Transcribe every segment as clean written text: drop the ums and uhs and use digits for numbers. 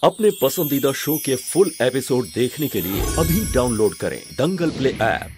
अपने पसंदीदा शो के फुल एपिसोड देखने के लिए अभी डाउनलोड करें दंगल प्ले ऐप।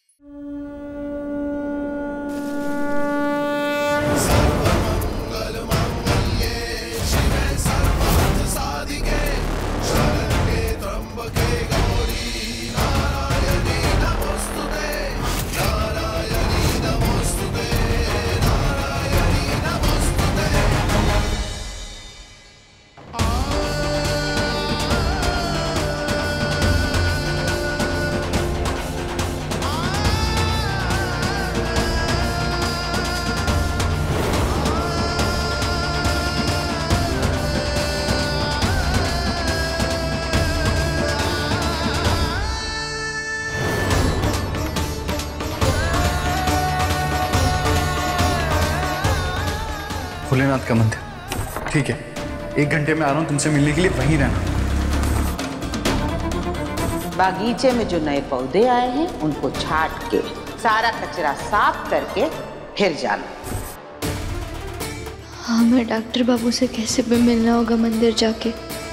भोलेनाथ का मंदिर, ठीक है। 1 घंटे में आ रहा हूँ तुमसे मिलने के लिए, वहीं रहना। बागीचे में जो नए पौधे आए हैं उनको छांट के सारा कचरा साफ करके फिर जाना। हमें डॉक्टर बाबू से कैसे भी मिलना होगा मंदिर जाके।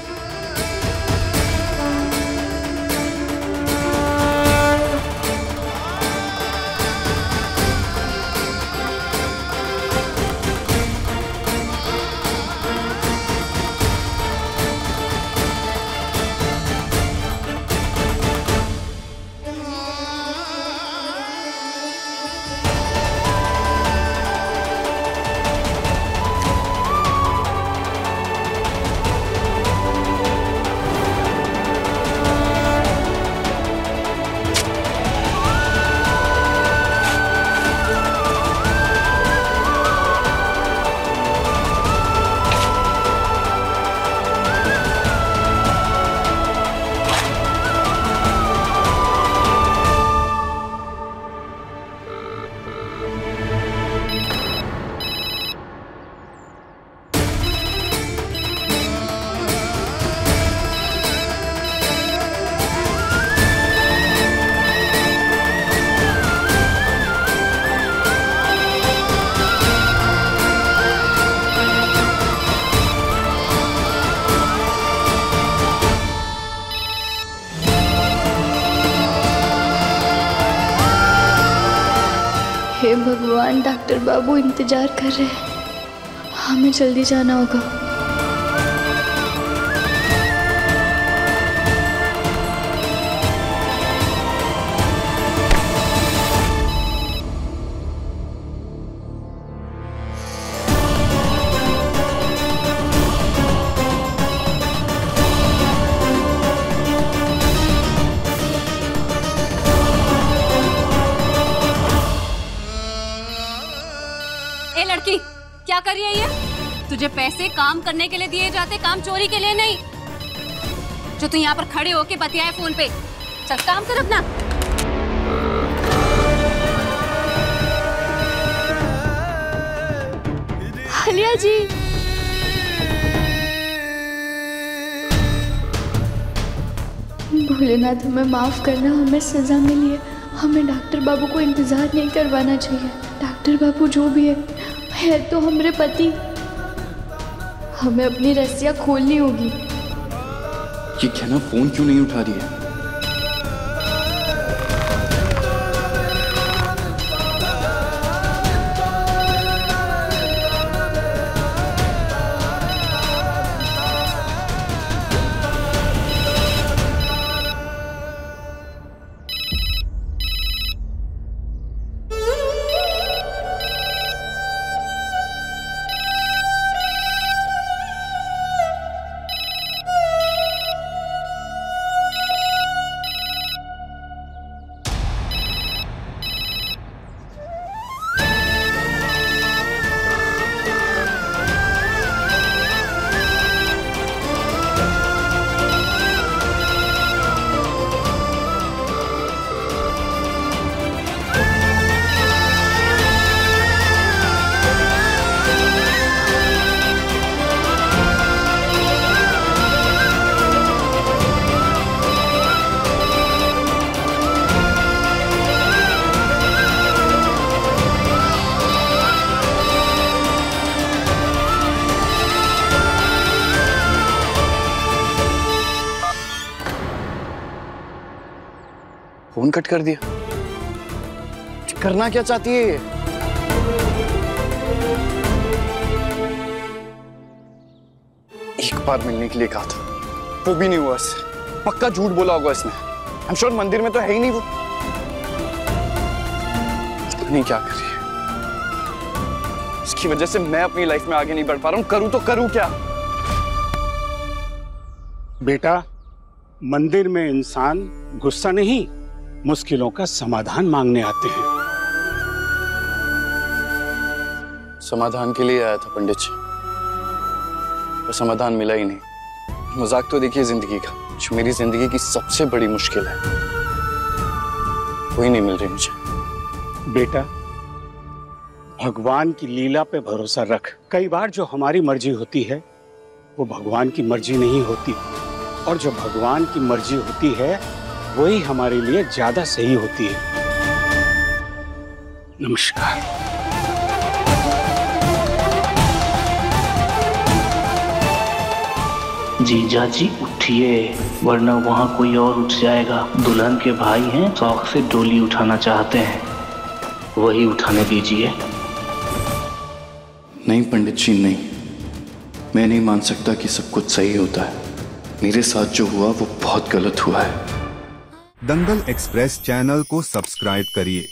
हे भगवान, डॉक्टर बाबू इंतजार कर रहे हैं, हमें जल्दी जाना होगा। ए लड़की, क्या कर रही है ये? तुझे पैसे काम करने के लिए दिए जाते, काम चोरी के लिए नहीं। जो तू यहाँ पर खड़े होके बतियाए फोन पे, चल काम कर अपना। आलिया जी, भोलेनाथ हमें माफ करना, हमें सजा मिली है। हमें डॉक्टर बाबू को इंतजार नहीं करवाना चाहिए। डॉक्टर बाबू जो भी है तो हमारे पति। हमें अपनी रस्सियां खोलनी होगी। ये क्या ना, फोन क्यों नहीं उठा रही है? फोन कट कर दिया। करना क्या चाहती है ये? एक बार मिलने के लिए कहा था, वो भी नहीं हुआ इससे। पक्का झूठ बोला होगा इसने। आई एम श्योर मंदिर में तो है ही नहीं वो। नहीं क्या कर रही है? इसकी वजह से मैं अपनी लाइफ में आगे नहीं बढ़ पा रहा हूं। करूं तो करूं क्या? बेटा, मंदिर में इंसान गुस्सा नहीं, मुश्किलों का समाधान मांगने आते हैं। समाधान के लिए आया था पंडित जी, पर समाधान मिला ही नहीं। मजाक तो देखिए जिंदगी का, जो मेरी जिंदगी की सबसे बड़ी मुश्किल है, वही नहीं मिल रही मुझे। बेटा, भगवान की लीला पे भरोसा रख। कई बार जो हमारी मर्जी होती है वो भगवान की मर्जी नहीं होती, और जो भगवान की मर्जी होती है वही हमारे लिए ज्यादा सही होती है। नमस्कार। जीजा जी उठिए, वरना वहाँ कोई और उठ जाएगा। दुल्हन के भाई हैं, शौक से डोली उठाना चाहते हैं, वही उठाने दीजिए। नहीं पंडित जी नहीं, मैं नहीं मान सकता कि सब कुछ सही होता है। मेरे साथ जो हुआ वो बहुत गलत हुआ है। दंगल एक्सप्रेस चैनल को सब्सक्राइब करिए।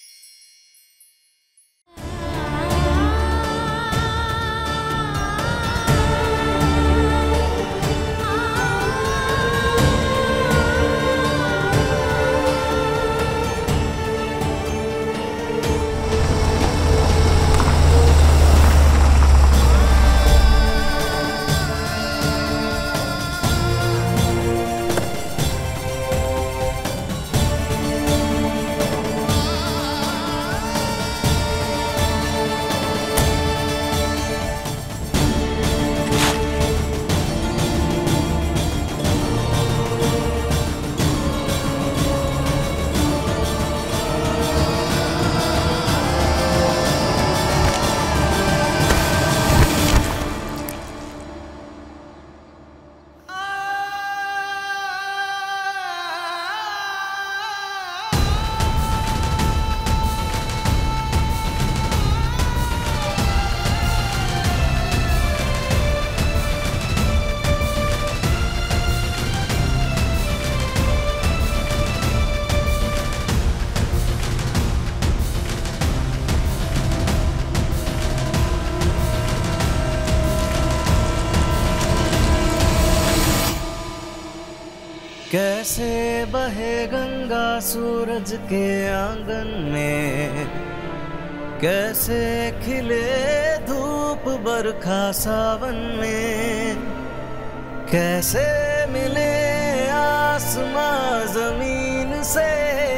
कैसे बहे गंगा सूरज के आंगन में, कैसे खिले धूप बरखा सावन में, कैसे मिले आसमां जमीन से,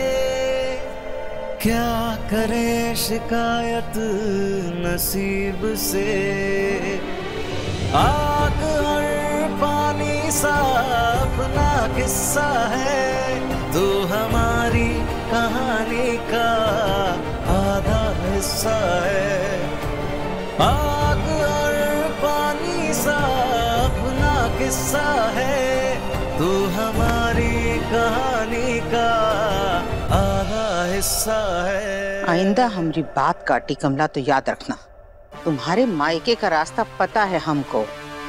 क्या करे शिकायत नसीब से। आग और पानी सा अपना किस्सा है, तू हमारी कहानी का आधा हिस्सा है। आग और पानी सा अपना किस्सा है, तू हमारी कहानी का आधा हिस्सा है। आइंदा हमारी बात काटी कमला तो याद रखना, तुम्हारे मायके का रास्ता पता है हमको।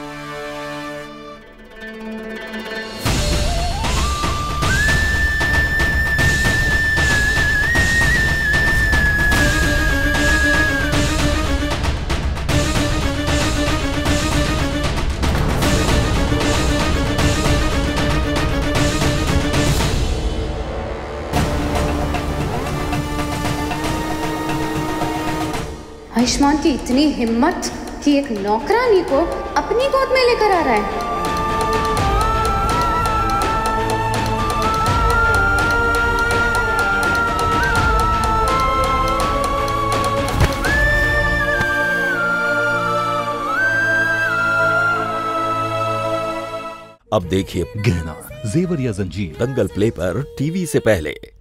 आयुष्मान की इतनी हिम्मत कि एक नौकरानी को अपनी गोद में लेकर आ रहा है। अब देखिए गहना, जेवर या जंजीर दंगल प्ले पर टीवी से पहले।